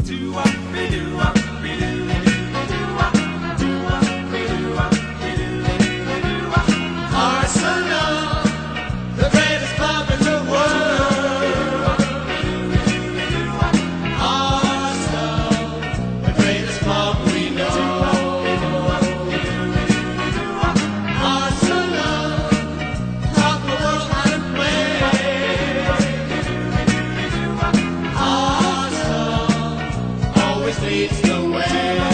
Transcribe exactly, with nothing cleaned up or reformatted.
Arsenal, the greatest club in the world. Arsenal, the greatest club we know. Arsenal, taught the world how to play. Arsenal always leads the way.